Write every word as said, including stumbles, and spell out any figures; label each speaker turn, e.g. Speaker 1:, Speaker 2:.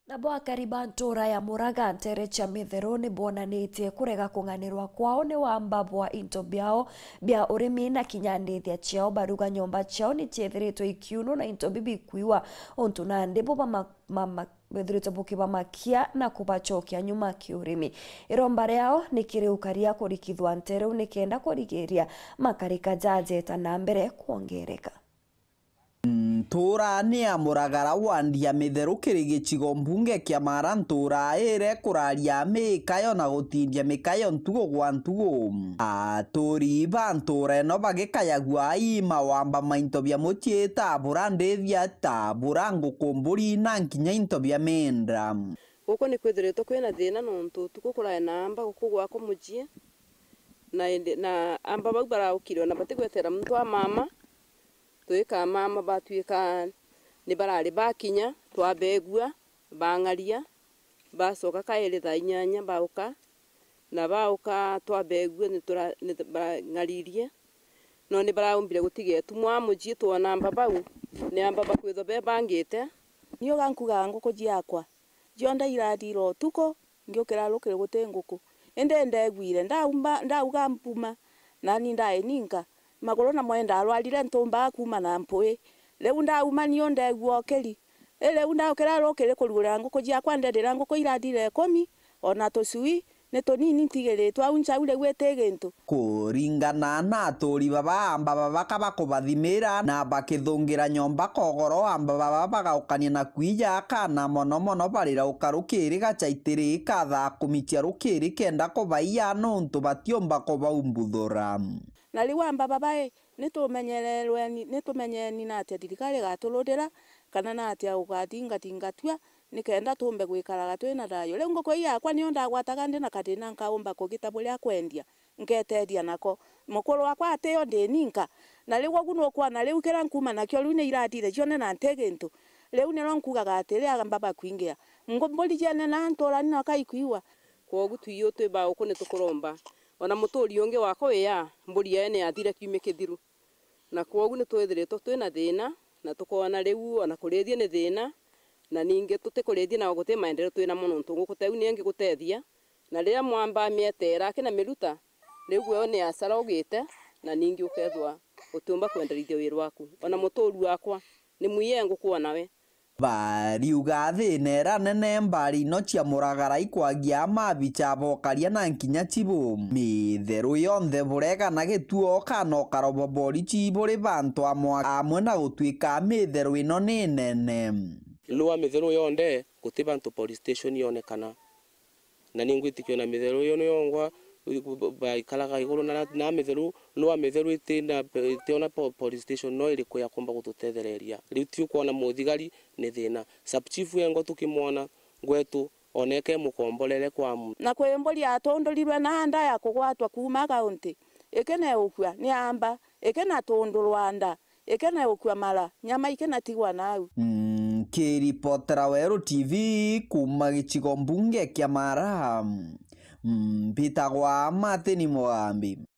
Speaker 1: Nabo akariba ntura ya Muraga ntere cha Mithero ni bonanitie kurega kunganirwa kwao ni wamba bwa into biao bia urimi na kinyandithia chiao baruga nyomba chiao ni chiethiritwo ikiuno na into bibi kuiwa ontu na ndibo bama mama bethirito bukiba makia na kubachokia nyuma kiurimi iromba riao ni kiriukaria kurikithwa ntere ni kenda kurigiria makarika jajeta na mbere kuongereka.
Speaker 2: Ntura ni ya Muragara wandia Mithero kiri gicigo mbunge kia Mara ntura ire kuraria mikayo na gutindia mikayo ntugo gwa ntugo aturi ba ntura no bagikayagua ima wamba mainto bia muchieta burandethia ta burango kumburi na nkinya into bia mendra
Speaker 3: guko ni kwithiritwo kwina thina nontu tuko kuraya namba guko gwako mujie na na amba bau baraukirwo na batigwetera muntu wa mama tuika mama batuika ni barari bakinya twabegua bangaria basoka kaire tha inyanya bauka na bauka twabegua ni tura ni barangaririe no ni baraumbire gutige tumwa mujie tuona amba bau ni amba bakwitho be bangite niyo gankuga nguko jiakwa jionda iradiro tuko ngiokera rukire gute nguku ende ndegwire ndaumba ndauga mpuma nani ndae ninka magoro na mwenda alwalire ntumba kuma na mpui leu ndauma niyo ndegwo keri ele unda okera rokere kurugura nguko jiakwa ndendera nguko iradire komi ona tosui ne tonini ntigeretwo auncha ule gwete gintu
Speaker 2: kuringana na aturi baba amba baba kabakubathimira na bakithungira nyomba kogoro amba baba bagaukania na kwija kana mono mono barira ukarukiri gachaitiri katha kumitia rukiri kenda kubaia nontu batiomba kubaumbuthura
Speaker 3: na liwamba babae nitumenyererwe nitumenyeni na atia thirikari gatuludira kana na atia ugatinga tingatwa nikenda tumbe gwikaraga twina dayo leo ngoko yakwa niyo ndagwataga ndi na katina nkaumba kugita buria kwendia ngetedia nako mukuru wakwa ateo ndi ninka na leo guno kwa na leo kera nkuma nakyo lune iradire jone na ntegentu leo ne ronkuga atele agamba bakwingia ngomboli jene na ntora ni nakaikuiwa kwa gutu iyo twe ba uko ne tukuromba ona muturi unge wako ya mburi yene yathire kiume kithiru na kwogu ni twethiritwo twina thina na tukona riu ona kurithia ni thina na ninge tutikurithia na gute maendeleo twina muno ntungu kuteu ni ngi gutethia na ria mwamba mietera kina miruta riu gwe ni asara ugite na ningi ukethwa utumba kwenderithia wiru waku ona muturi wakwa ni muyengu kuona we
Speaker 2: bariuga thinera nene mbari no cia Muragara ikwagia mabicha bokaria na nkinya chibo Mithero yonthe burega na gituo kana karobobori chiburi bantu amwe amwe na gutwika Mithero ino ni nene
Speaker 4: lua Mithero yonde gutibantu police station yonekana na ningwitikio na Mithero yo yongwa baikalaga iguru na na Mithero lua Mithero itina tiona police station no iri kuya kumba gututethereria riu ti kuona muthigari ni thina sub chief yengo tukimwona gwetu oneke mukombolele kwa mu
Speaker 3: na kwemboli atondolirwe na anda ya kugwatwa kuma kaunti ekene ukwa ni amba ekena tondolwanda ekena ukwa mara nyama ikena tigwa nau
Speaker 2: mm, kiripotera Weru T V kuma gicigo mbunge kia Mara mm, bitagwa Martin Mugambi.